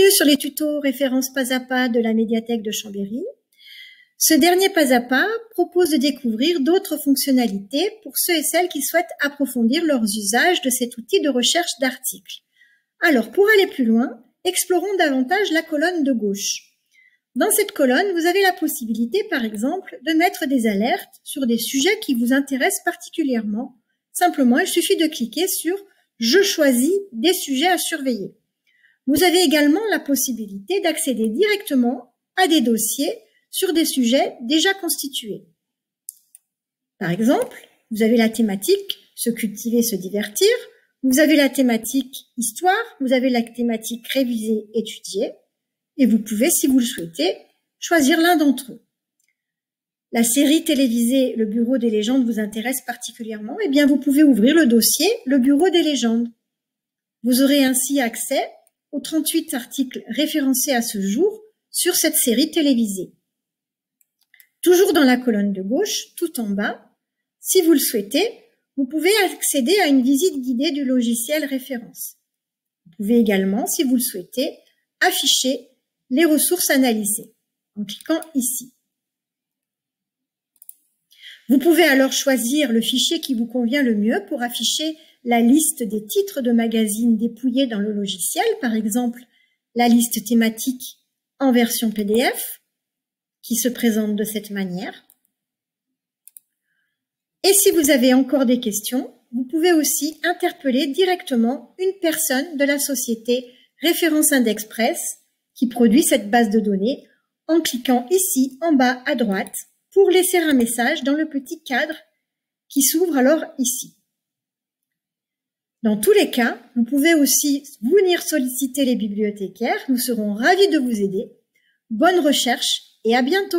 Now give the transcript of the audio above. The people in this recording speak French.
Bienvenue sur les tutos références pas à pas de la médiathèque de Chambéry. Ce dernier pas à pas propose de découvrir d'autres fonctionnalités pour ceux et celles qui souhaitent approfondir leurs usages de cet outil de recherche d'articles. Alors, pour aller plus loin, explorons davantage la colonne de gauche. Dans cette colonne, vous avez la possibilité, par exemple, de mettre des alertes sur des sujets qui vous intéressent particulièrement. Simplement, il suffit de cliquer sur « Je choisis des sujets à surveiller ». Vous avez également la possibilité d'accéder directement à des dossiers sur des sujets déjà constitués. Par exemple, vous avez la thématique « Se cultiver, se divertir », vous avez la thématique « Histoire », vous avez la thématique « Réviser, étudier », et vous pouvez, si vous le souhaitez, choisir l'un d'entre eux. La série télévisée « Le Bureau des légendes » vous intéresse particulièrement, eh bien vous pouvez ouvrir le dossier « Le Bureau des légendes ». Vous aurez ainsi accès aux 38 articles référencés à ce jour sur cette série télévisée. Toujours dans la colonne de gauche, tout en bas, si vous le souhaitez, vous pouvez accéder à une visite guidée du logiciel référence. Vous pouvez également, si vous le souhaitez, afficher les ressources analysées en cliquant ici. Vous pouvez alors choisir le fichier qui vous convient le mieux pour afficher la liste des titres de magazines dépouillés dans le logiciel, par exemple la liste thématique en version PDF, qui se présente de cette manière. Et si vous avez encore des questions, vous pouvez aussi interpeller directement une personne de la société Référence Index Press qui produit cette base de données en cliquant ici en bas à droite pour laisser un message dans le petit cadre qui s'ouvre alors ici. Dans tous les cas, vous pouvez aussi venir solliciter les bibliothécaires. Nous serons ravis de vous aider. Bonne recherche et à bientôt.